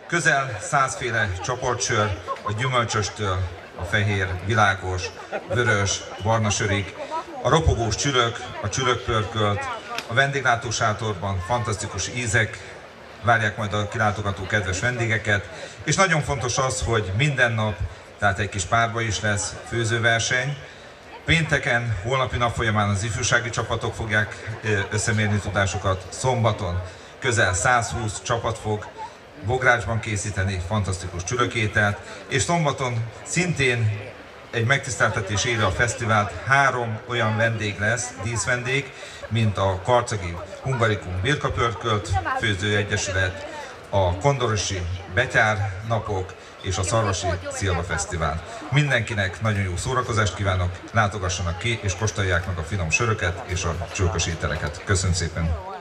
Közel 100 féle csoportsör, a gyümölcsöstől a fehér, világos, vörös, barna sörig, a ropogós csülök, a csülökpörkölt, a vendéglátósátorban fantasztikus ízek várják majd a kilátogató kedves vendégeket, és nagyon fontos az, hogy minden nap, tehát egy kis párba is lesz főzőverseny. Pénteken, holnapi nap folyamán az ifjúsági csapatok fogják összemérni tudásukat, szombaton közel 120 csapat fog bográcsban készíteni fantasztikus csülökételt, és szombaton szintén egy megtiszteltetés éri a fesztivált, 3 olyan vendég lesz, díszvendég, mint a Karcagi Hungarikum Birkapörkölt Főzőegyesület, a Kondorosi Betyár napok és a Szarvasi Szilva Fesztivál. Mindenkinek nagyon jó szórakozást kívánok, látogassanak ki és kóstolják meg a finom söröket és a csülkös ételeket. Köszönöm szépen!